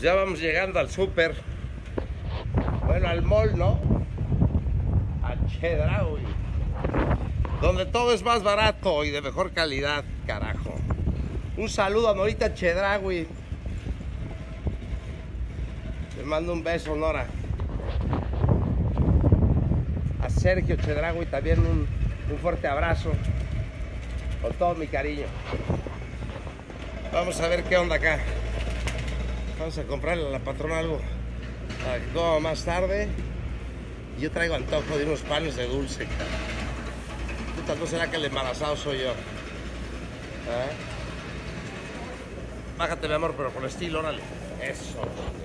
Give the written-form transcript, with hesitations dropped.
Ya vamos llegando al súper. Bueno, al mall, ¿no? A Chedraui, donde todo es más barato y de mejor calidad, carajo. Un saludo a Norita Chedraui. Le mando un beso, Nora. A Sergio Chedraui también un fuerte abrazo. Con todo mi cariño. Vamos a ver qué onda acá. Vamos a comprarle a la patrona algo para que coma más tarde. Yo traigo antojo de unos panes de dulce. Puta, ¿no será que el embarazado soy yo? Bájate, mi amor, pero con estilo, órale. Eso.